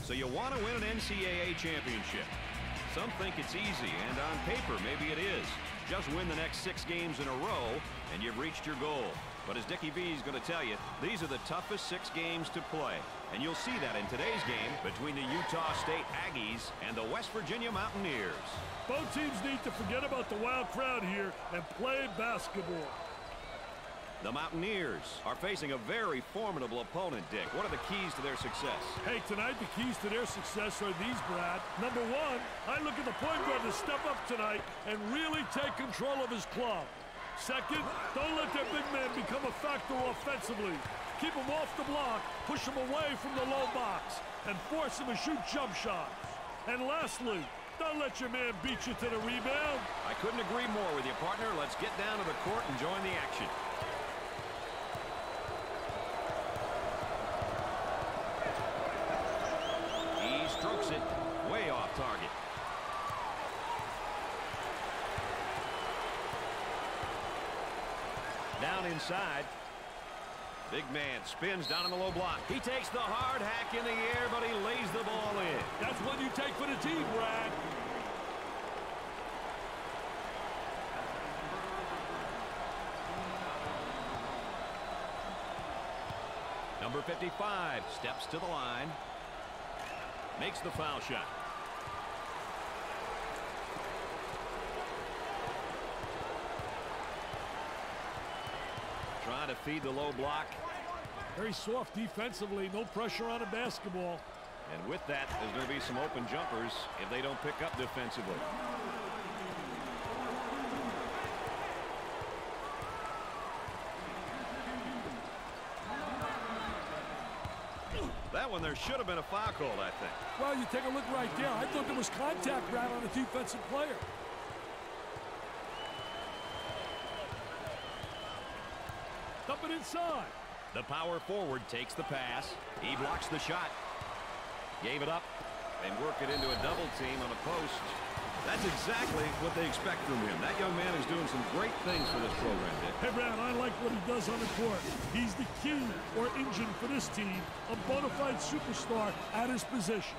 So you want to win an NCAA championship. Some think it's easy, and on paper, maybe it is. Just win the next 6 games in a row, and you've reached your goal. But as Dickie V is going to tell you, these are the toughest 6 games to play. And you'll see that in today's game between the Utah State Aggies and the West Virginia Mountaineers. Both teams need to forget about the wild crowd here and play basketball. The Mountaineers are facing a very formidable opponent, Dick. What are the keys to their success? Hey, tonight the keys to their success are these, Brad. Number 1, I look at the point guard to step up tonight and really take control of his club. Second, don't let their big man become a factor offensively. Keep him off the block, push him away from the low box, and force him to shoot jump shots. And lastly, don't let your man beat you to the rebound. I couldn't agree more with you, partner. Let's get down to the court and join the action. He strokes it way off target. Down inside. Big man spins down in the low block. He takes the hard hack in the air, but he lays the ball in. That's one you take for the team, Brad. Number 55 steps to the line. Makes the foul shot. Trying to feed the low block. Very soft defensively, no pressure on a basketball. And with that, there's going to be some open jumpers if they don't pick up defensively. That one, there should have been a foul called, I think. Well, you take a look right there. I thought there was contact, Brad, on a defensive player. Dump it inside. The power forward takes the pass. He blocks the shot. Gave it up and work it into a double team on a post. That's exactly what they expect from him. That young man is doing some great things for this program, Dick. Hey, Brad, I like what he does on the court. He's the key or engine for this team, a bona fide superstar at his position.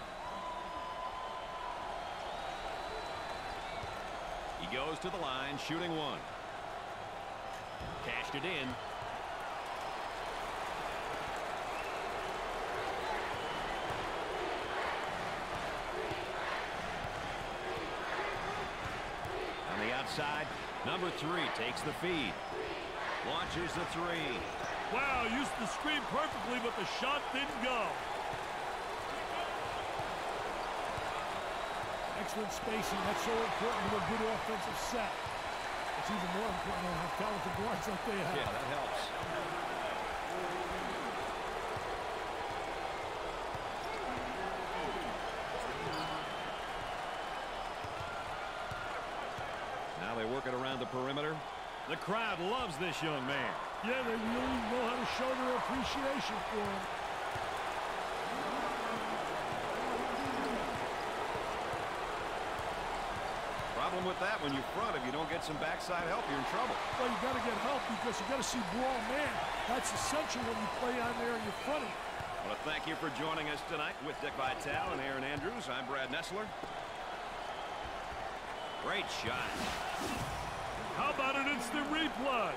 He goes to the line, shooting 1. Cashed it in. Outside, number 3 takes the feed. Launches the 3. Wow, used the screen perfectly, but the shot didn't go. Excellent spacing. That's so important to a good offensive set. It's even more important to have talented guards like they have. Yeah, that helps. Now they work it around the perimeter. The crowd loves this young man. Yeah, they really know how to show their appreciation for him. Problem with that, when you front, if you don't get some backside help, you're in trouble. Well, you got to get help because you got to see ball man. That's essential when you play on there and you're fronting. I want to thank you for joining us tonight with Dick Vitale and Aaron Andrews. I'm Brad Nessler. Great shot. How about an instant replay?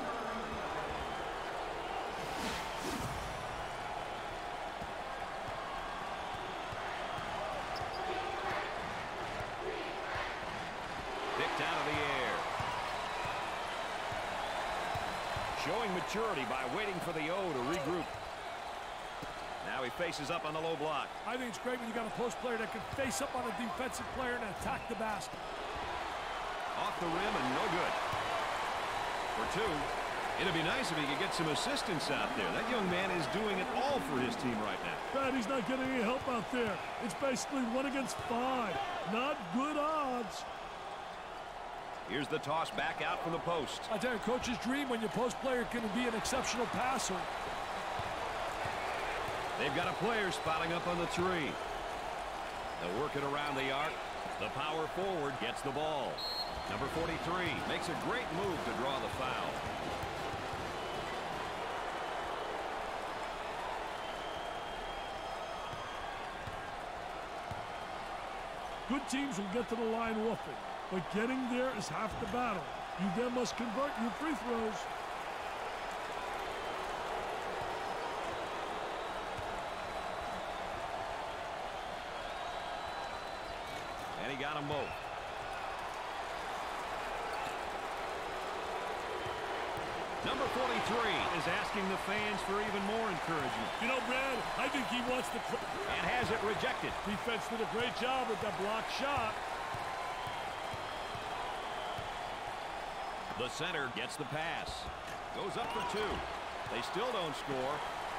Picked out of the air. Showing maturity by waiting for the O to regroup. Now he faces up on the low block. I think it's great when you got a post player that can face up on a defensive player and attack the basket. Off the rim and no good. For 2. It'd be nice if he could get some assistance out there. That young man is doing it all for his team right now. Brad, he's not getting any help out there. It's basically 1 against 5. Not good odds. Here's the toss back out from the post. I tell you, coach's dream when your post player can be an exceptional passer. They've got a player spotting up on the 3. They'll work it around the arc. The power forward gets the ball. Number 43 makes a great move to draw the foul. Good teams will get to the line often, but getting there is half the battle. You then must convert your free throws. And he got them both. Number 43 is asking the fans for even more encouragement. You know, Brad, I think he wants to... And has it rejected. Defense did a great job with that block shot. The center gets the pass. Goes up for two. They still don't score.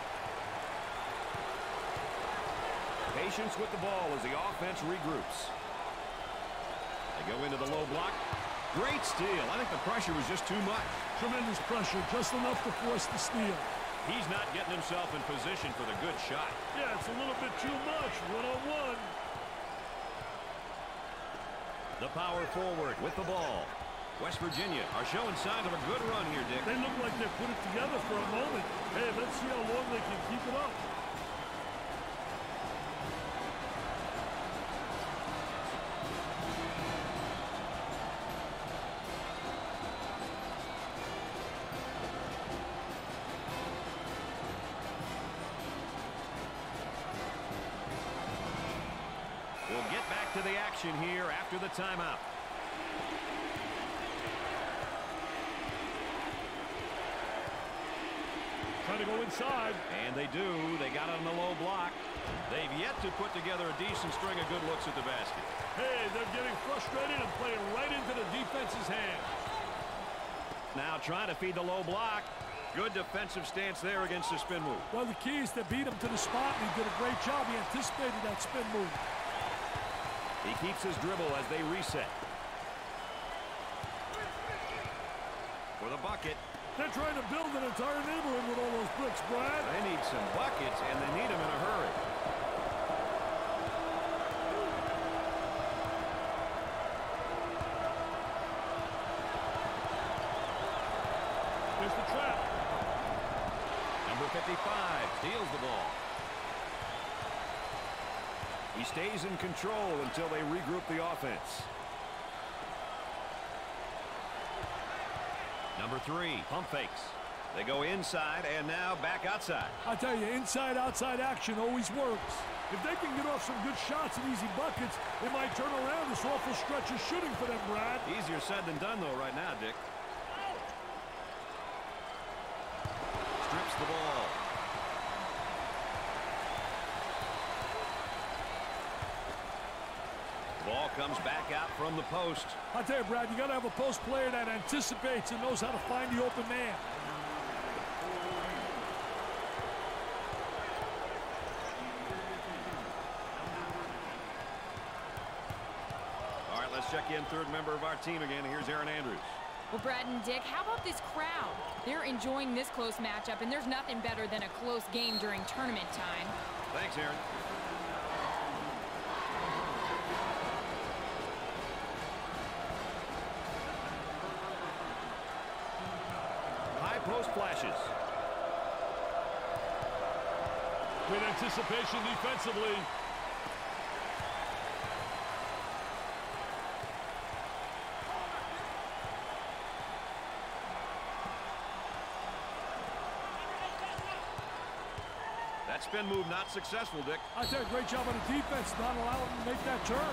Patience with the ball as the offense regroups. They go into the low block. Great steal. I think the pressure was just too much. Tremendous pressure, just enough to force the steal. He's not getting himself in position for the good shot. Yeah, it's a little bit too much, one-on-one. The power forward with the ball. West Virginia are showing signs of a good run here, Dick. They look like they put it together for a moment. Hey, let's see how long they can keep it up. We'll get back to the action here after the timeout. Trying to go inside. And they do. They got it on the low block. They've yet to put together a decent string of good looks at the basket. Hey, they're getting frustrated and playing right into the defense's hands. Now trying to feed the low block. Good defensive stance there against the spin move. Well, the key is to beat him to the spot, and he did a great job. He anticipated that spin move. He keeps his dribble as they reset. For the bucket. They're trying to build an entire neighborhood with all those bricks, Brad. They need some buckets, and they need them in a hurry. Here's the trap. Number 55 steals the ball. He stays in control until they regroup the offense. Number 3, pump fakes. They go inside and now back outside. I tell you, inside-outside action always works. If they can get off some good shots and easy buckets, they might turn around this awful stretch of shooting for them, Brad. Easier said than done, though, right now, Dick. Strips the ball. Ball comes back out from the post. I tell you, Brad, you got to have a post player that anticipates and knows how to find the open man. All right, let's check in third member of our team again. Here's Aaron Andrews. Well, Brad and Dick, how about this crowd? They're enjoying this close matchup, and there's nothing better than a close game during tournament time. Thanks, Aaron. High post flashes. Good anticipation defensively. That spin move not successful, Dick. I tell you, great job on the defense, not allowing them to make that turn.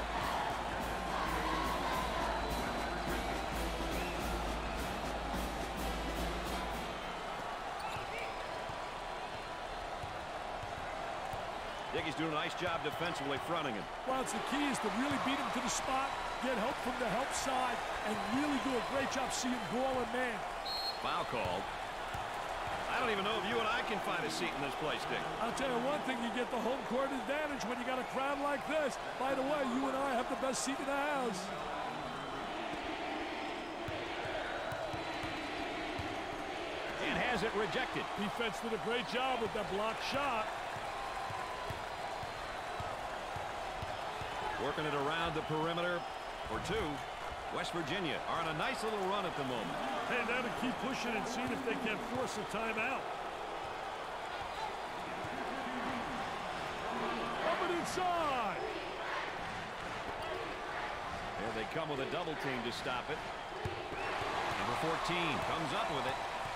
Dickey's doing a nice job defensively fronting him. Well, it's the key is to really beat him to the spot, get help from the help side, and really do a great job seeing ball and man. Foul called. I don't even know if you and I can find a seat in this place, Dick. I'll tell you one thing, you get the home court advantage when you got a crowd like this. By the way, you and I have the best seat in the house. And has it rejected. Defense did a great job with that block shot. Working it around the perimeter for two. West Virginia are on a nice little run at the moment. Hey, now to keep pushing and seeing if they can force a timeout. Up and inside. They come with a double team to stop it. Number 14 comes up with it.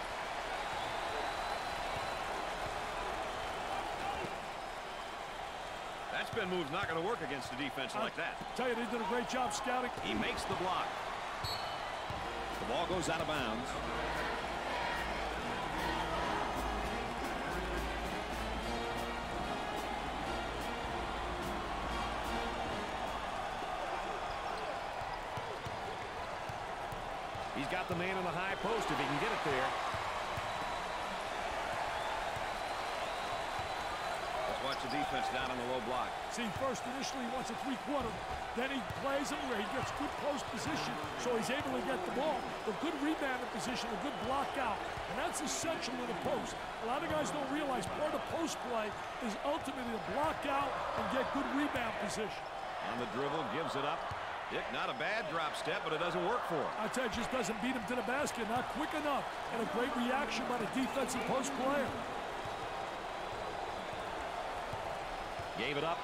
That spin move's not going to work against a defense like that. I tell you, they did a great job scouting. He makes the block. The ball goes out of bounds. He's got the man in the high post if he can get it there. Let's watch the defense down on the low block. See, first initially he wants a three-quarter. Then he plays him where he gets good post position, so he's able to get the ball. A good rebounding position, a good block out. And that's essential in the post. A lot of guys don't realize part of post play is ultimately to block out and get good rebound position. On the dribble, gives it up. Dick, not a bad drop step, but it doesn't work for him. I tell you, just doesn't beat him to the basket. Not quick enough. And a great reaction by the defensive post player. Gave it up.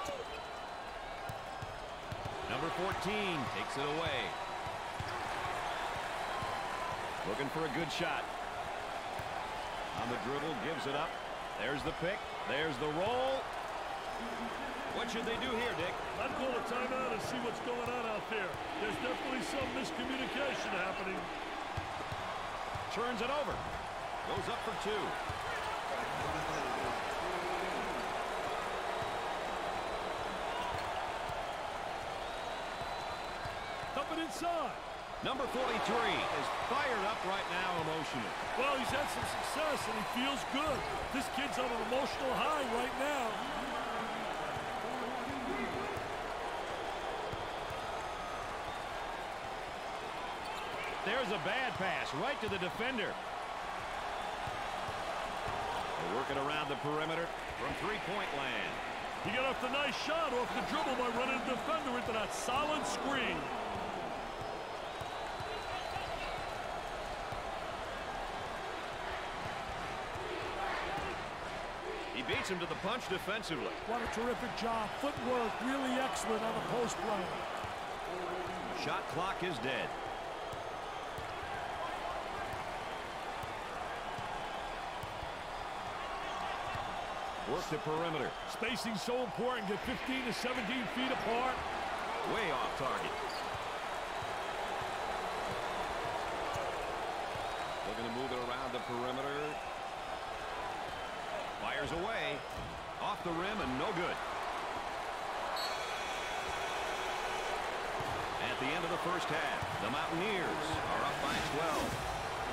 Number 14 takes it away. Looking for a good shot. On the dribble, gives it up. There's the pick. There's the roll. What should they do here, Dick? I'd call a timeout and see what's going on out there. There's definitely some miscommunication happening. Turns it over. Goes up for two. Up and inside. Number 43 is fired up right now emotionally. Well, he's had some success and he feels good. This kid's on an emotional high right now. There's a bad pass right to the defender. They're working around the perimeter from three-point land. He got off the nice shot off the dribble by running the defender into that solid screen. He beats him to the punch defensively. What a terrific job. Footwork really excellent on the post play. Shot clock is dead. Work the perimeter. Spacing so important. Get 15 to 17 feet apart. Way off target. Looking to move it around the perimeter. Fires away. Off the rim and no good. At the end of the first half, the Mountaineers are up by 12.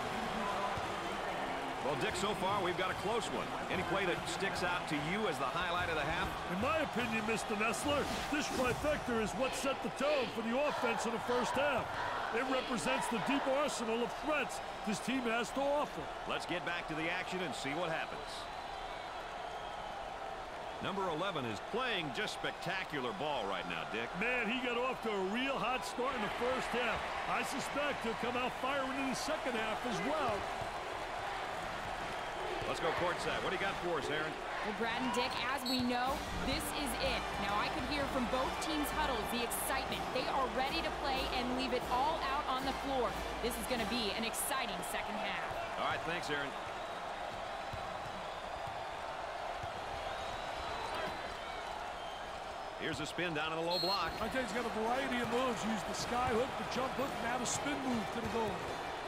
Well, Dick, so far we've got a close one. Any play that sticks out to you as the highlight of the half? In my opinion, Mr. Nessler, this trifecta is what set the tone for the offense in the first half. It represents the deep arsenal of threats this team has to offer. Let's get back to the action and see what happens. Number 11 is playing just spectacular ball right now, Dick. Man, he got off to a real hot start in the first half. I suspect he'll come out firing in the second half as well. Let's go courtside. What do you got for us, Aaron? Well, Brad and Dick, as we know, this is it. Now, I could hear from both teams' huddles the excitement. They are ready to play and leave it all out on the floor. This is going to be an exciting second half. All right, thanks, Aaron. Here's a spin down in the low block. I think he's got a variety of moves. Use the sky hook, the jump hook, now the spin move to the goal.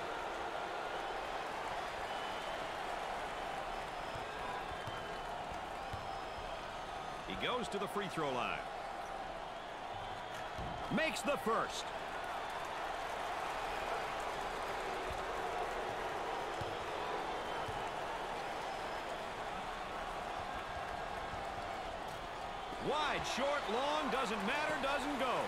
He goes to the free throw line. Makes the first. Wide, short, long, doesn't matter, doesn't go.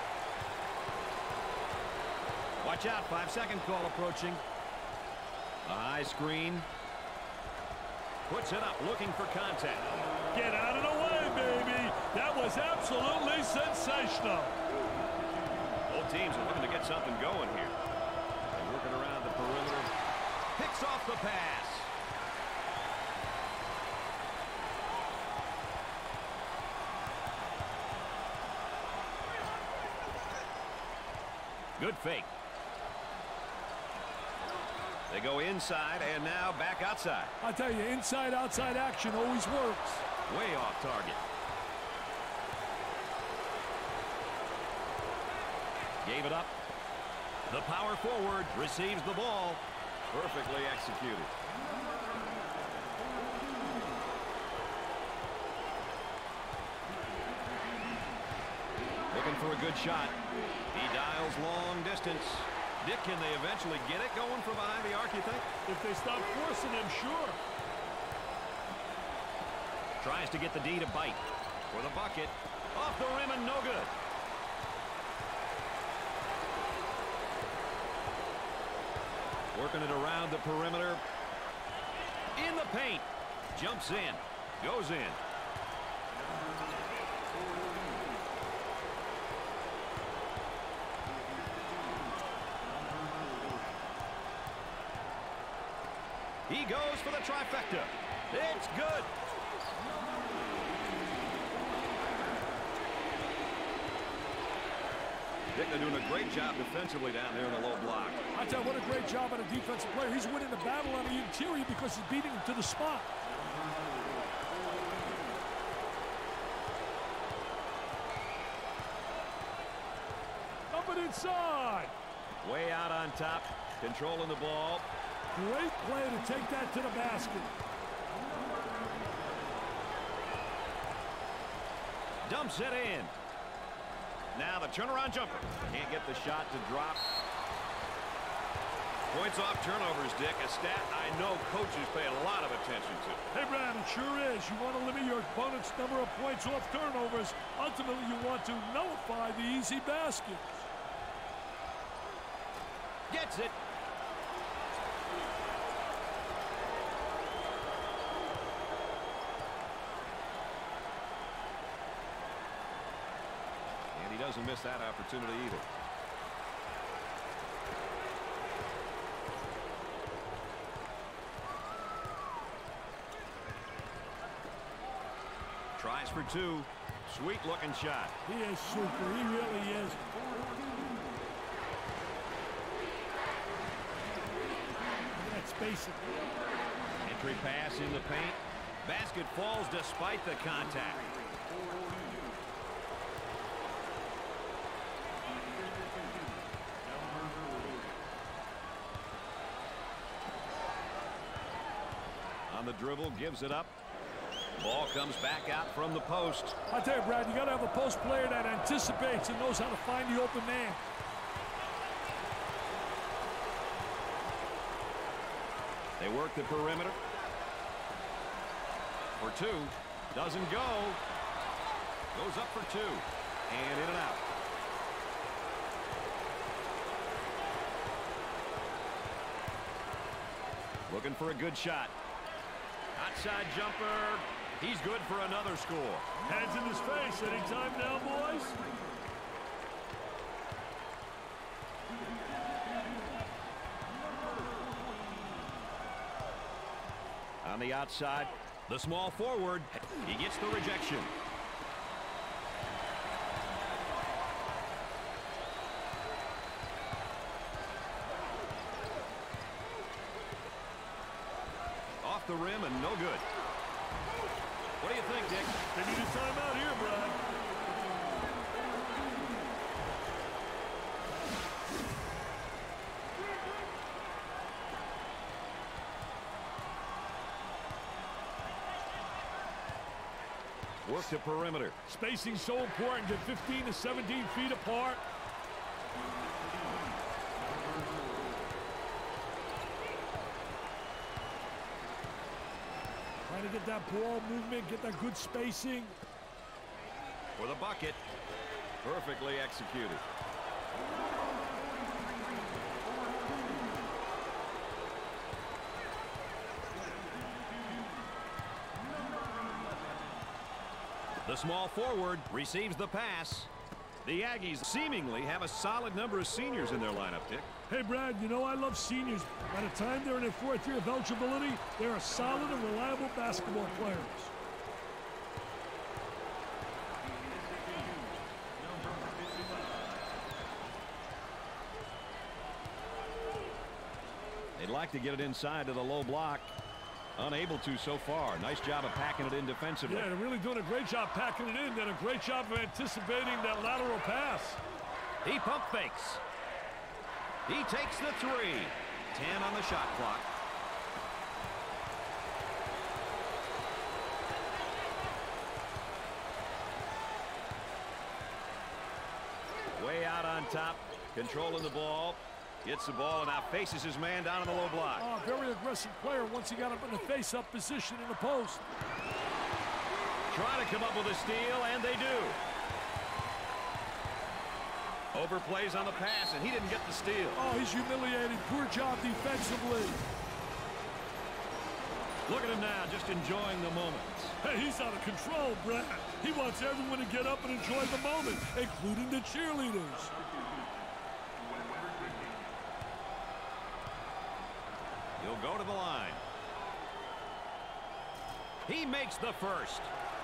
Watch out, 5-second call approaching. A high screen. Puts it up, looking for contact. Get out of the way, baby. That was absolutely sensational. Both teams are looking to get something going here. They're working around the perimeter. Picks off the pass. Good fake. They go inside and now back outside. I tell you, inside-outside action always works. Way off target. Gave it up. The power forward receives the ball. Perfectly executed. Looking for a good shot. He dials long distance. Dick, can they eventually get it going from behind the arc, you think? If they stop forcing him, sure. Tries to get the D to bite. For the bucket. Off the rim and no good. Working it around the perimeter. In the paint. Jumps in. Goes in. He goes for the trifecta. It's good. Dick, they're doing a great job defensively down there in the low block. I tell you, what a great job on a defensive player. He's winning the battle on the interior because he's beating him to the spot. Up and inside. Way out on top, controlling the ball. Great play to take that to the basket. Dumps it in. Now the turnaround jumper. Can't get the shot to drop. Points off turnovers, Dick. A stat I know coaches pay a lot of attention to. Hey, Brad, it sure is. You want to limit your opponent's number of points off turnovers. Ultimately, you want to nullify the easy baskets. Gets it. He doesn't miss that opportunity either. Tries for two. Sweet looking shot. He is super. He really is. That's basic. Entry pass in the paint. Basket falls despite the contact. On the dribble, gives it up. Ball comes back out from the post. I tell you, Brad, you got to have a post player that anticipates and knows how to find the open man. They work the perimeter. For two. Doesn't go. Goes up for two. And in and out. Looking for a good shot. Outside jumper. He's good for another score. Hands in his face. Anytime now, boys. On the outside, the small forward. He gets the rejection. Off the rim and no good. What do you think, Dick? They need a timeout here, Brad. Work the perimeter. Spacing so important. Get 15 to 17 feet apart. Trying to get that ball movement, get that good spacing. For the bucket. Perfectly executed. The small forward receives the pass. The Aggies seemingly have a solid number of seniors in their lineup, Dick. Hey, Brad, you know I love seniors. By the time they're in their fourth year of eligibility, they're a solid and reliable basketball players. like to get it inside to the low block. Unable to so far. Nice job of packing it in defensively. Yeah, they're really doing a great job packing it in. Then a great job of anticipating that lateral pass. He pump fakes. He takes the 3. 10 on the shot clock. Way out on top, controlling the ball. Gets the ball and now faces his man down in the low block. Oh, very aggressive player once he got up in the face-up position in the post. Trying to come up with a steal, and they do. Overplays on the pass, and he didn't get the steal. Oh, he's humiliated. Poor job defensively. Look at him now, just enjoying the moment. Hey, he's out of control, Brad. He wants everyone to get up and enjoy the moment, including the cheerleaders. He'll go to the line. He makes the first.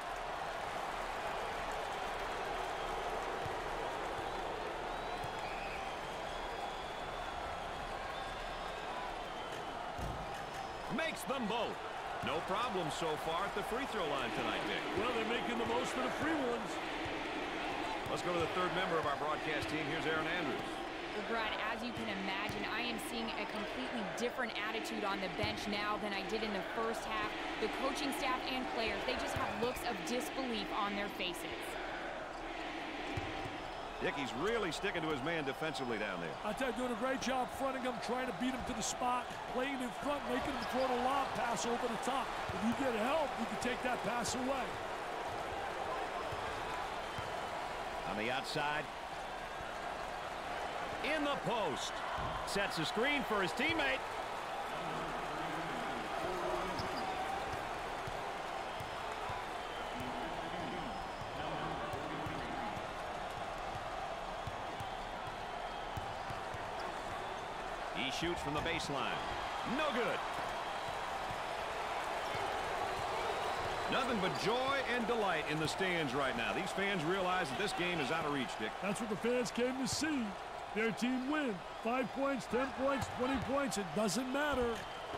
Makes them both. No problem so far at the free throw line tonight, Dick. Well, they're making the most of the free ones. Let's go to the third member of our broadcast team. Here's Aaron Andrews. Well, Brad, as you can imagine, I am seeing a completely different attitude on the bench now than I did in the first half. The coaching staff and players, they just have looks of disbelief on their faces. Dickey's really sticking to his man defensively down there. I tell you, doing a great job fronting him, trying to beat him to the spot, playing in front, making him throw the lob pass over the top. If you get help, you can take that pass away. On the outside. In the post. Sets a screen for his teammate. He shoots from the baseline. No good. Nothing but joy and delight in the stands right now. These fans realize that this game is out of reach, Dick. That's what the fans came to see. Their team win. 5 points, 10 points, 20 points. It doesn't matter.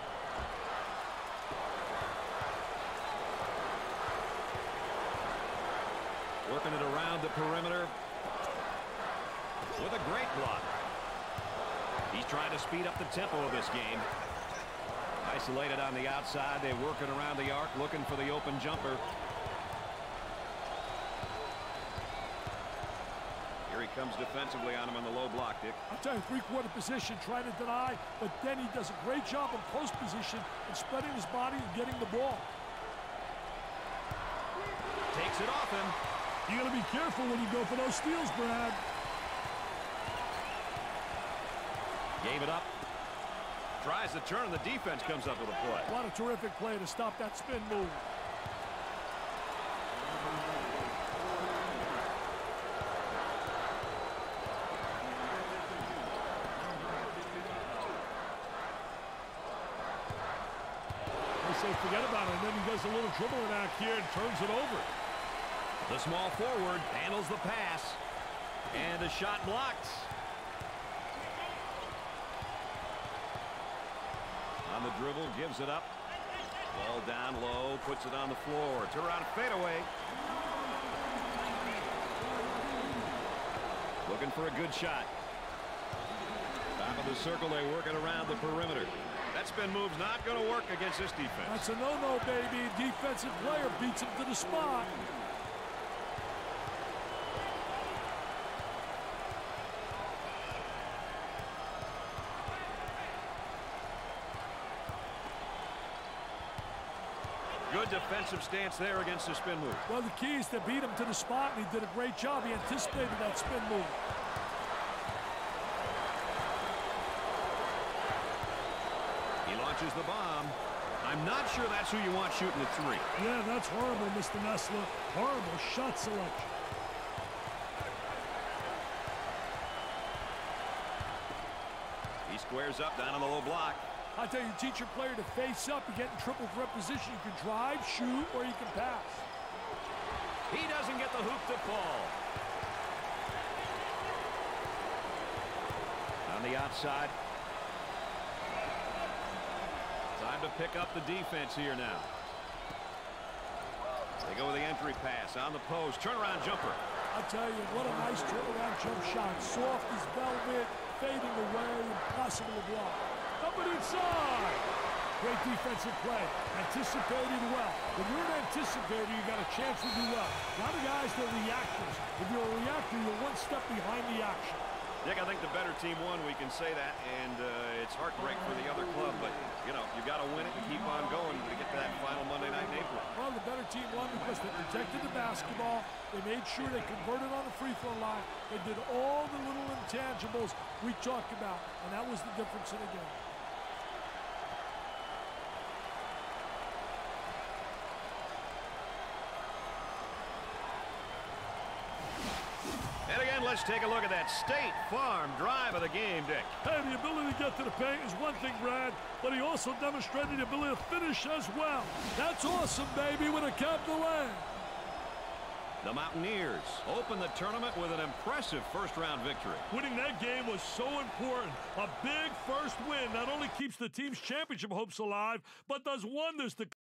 Working it around the perimeter with a great block. He's trying to speed up the tempo of this game. Isolated on the outside. They're working around the arc, looking for the open jumper. Here he comes defensively on him on the low block, Dick. I'll tell you, three-quarter position, trying to deny, but then he does a great job in post position and spreading his body and getting the ball. Takes it off him. You got to be careful when you go for those steals, Brad. Gave it up. Tries to turn, and the defense comes up with a play. What a terrific play to stop that spin move. They say forget about it, and then he does a little dribbling act here and turns it over. The small forward handles the pass, and the shot blocked. On the dribble, gives it up. Ball down low, puts it on the floor. Turn around, fadeaway. Looking for a good shot. Top of the circle, they work it around the perimeter. That spin move's not going to work against this defense. That's a no-no, baby. Defensive player beats him to the spot. Good defensive stance there against the spin move. Well, the key is to beat him to the spot, and he did a great job. He anticipated that spin move. He launches the bomb. I'm not sure that's who you want shooting the three. Yeah, that's horrible, Mr. Nessler. Horrible shot selection. He squares up down on the low block. I tell you, teach your player to face up. You get in triple threat position. You can drive, shoot, or you can pass. He doesn't get the hoop to fall. On the outside. Time to pick up the defense here now. They go with the entry pass on the post. Turnaround jumper. I tell you, what a nice turnaround jump shot. Soft as velvet, fading away, impossible to block. Up and inside. Great defensive play. Anticipated well. When you're an anticipator, you got a chance to do well. A lot of guys, they're reactors. If you're a reactor, you're one step behind the action. Dick, I think the better team won. We can say that, and it's heartbreak for the other club. But you know, you got to win it and keep on going to get to that final Monday night in April. Well, the better team won because they protected the basketball. They made sure they converted on the free throw line. They did all the little intangibles we talked about, and that was the difference in the game. And again, let's take a look at that State Farm drive of the game, Dick. Hey, the ability to get to the paint is one thing, Brad, but he also demonstrated the ability to finish as well. That's awesome, baby, with a capital A. The Mountaineers open the tournament with an impressive first-round victory. Winning that game was so important. A big first win not only keeps the team's championship hopes alive, but does wonders to